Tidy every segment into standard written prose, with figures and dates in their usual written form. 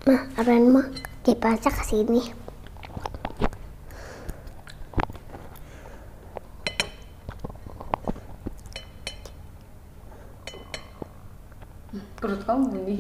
Nah, Ren mah dipacak ke sini. Perut kamu bunyi.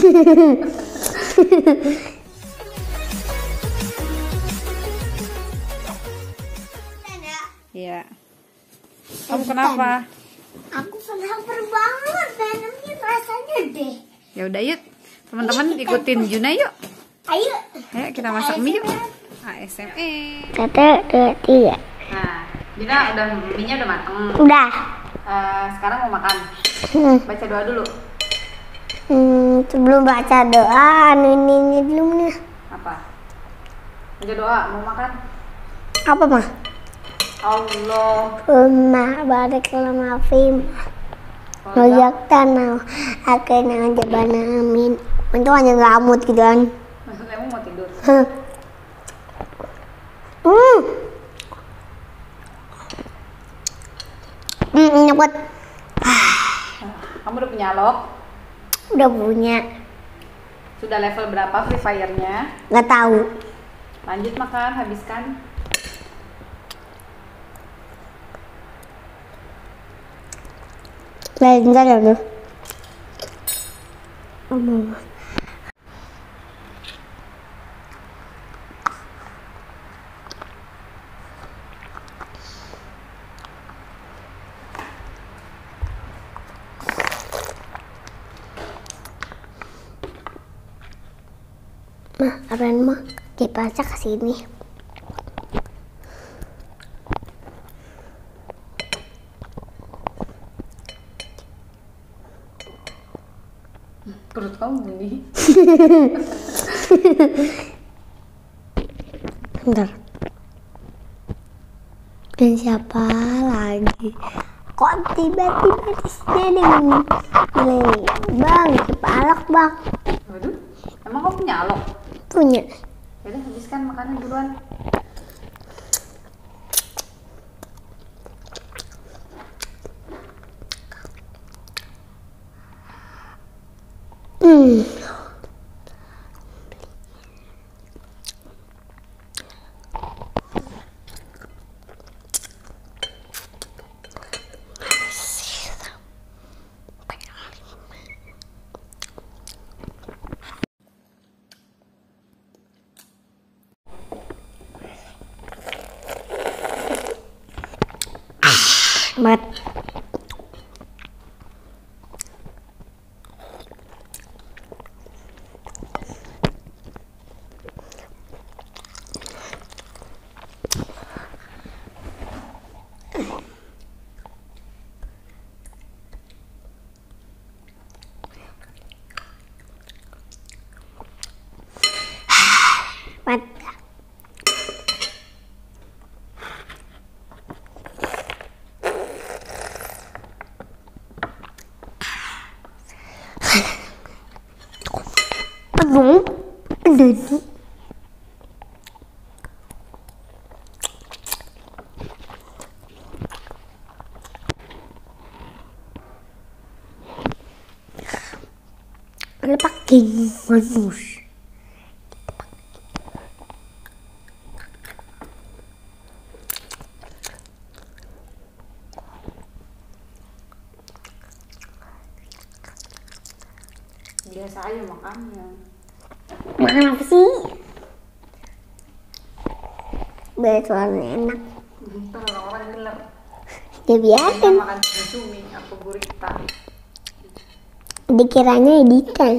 Iya. Kamu kenapa? Aku lapar banget, pengennya rasanya deh. Ya udah yuk, teman-teman ikutin Juna yuk. Ayo. Ayo kita masak mie yuk. ASMR. 1, 2, 3. Nah, Juna mie-nya udah mateng. Udah. Sekarang mau makan. Baca doa dulu. Sebelum baca doa, ini dulu nih. Apa? Baca doa, mau makan. Apa mah? Allah. Barik lana fim. Rojak tanah. Akhirnya jabana amin. Itu hanya ngamut gitu kan. Maksudnya kamu mau tidur? Nyebut. Kamu udah punya log? Udah punya. Sudah level berapa Free Fire-nya? Nggak tahu. Lanjut makan, habiskan. Bentar ya tuh. Mama. Nah, Ren mah dipacak ke sini. Perut kamu bunyi. Bentar. Dan siapa lagi? Kok tiba-tiba di sini ini? Bang, kepalak bang. Waduh, emang kamu punya log? Punya. Yaudah, habiskan makanan duluan. Mat. Mat. Aduh, aduh. Ada pakai manusia. Biasa aja makannya. Makan apa sih? Biar suaranya enak. Ntar orang-orang denger. Ya biarin. Makan cumi-cumi atau gurita. Dikiranya editan.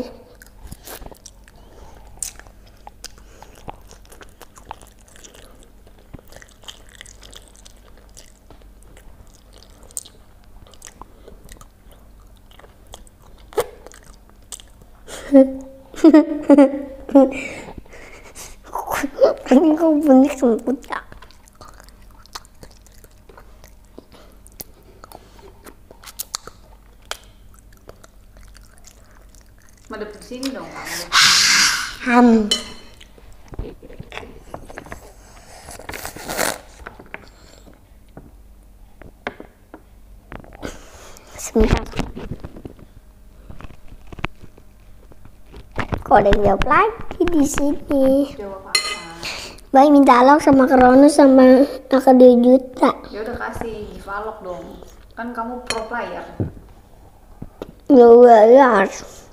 Ini kok bunyi semput ya? Madep ke sini dong. Sebentar. Kok ada yang jawab lagi di sini. Jawab apa? Baik minta alok sama Kronos sama aku 2 juta. Ya udah kasih give alok dong. Kan kamu pro player. Ya udah.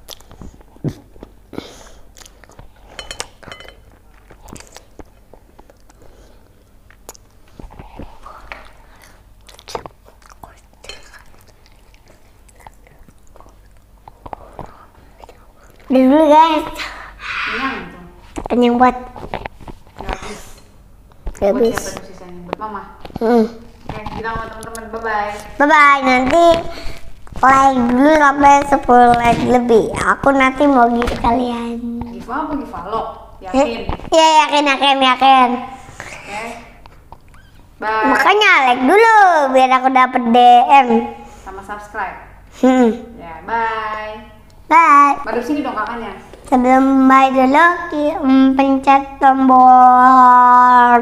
Udah dulu guys. Kenyang itu. Kenyang buat. Nggak habis. Nggak Buat habis. siapa tuh sisanya? Buat mama. Hmm. Oke, kita sama teman-teman. Bye bye. Bye bye, nanti like dulu sampai 10 like lebih. Aku nanti mau gitu kalian. Give apa? Give alok. Yakin? Iya yakin. Oke. Bye. Makanya like dulu biar aku dapet DM. Sama subscribe. Ya, bye. Bye. Baru sini dong kakaknya. Sebelum bye dulu, pencet tombol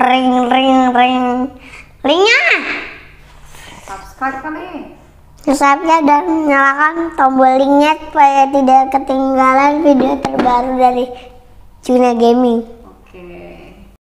ringnya. Subscribe kali. Subscribe dan nyalakan tombol linknya supaya tidak ketinggalan video terbaru dari Cuna Gaming.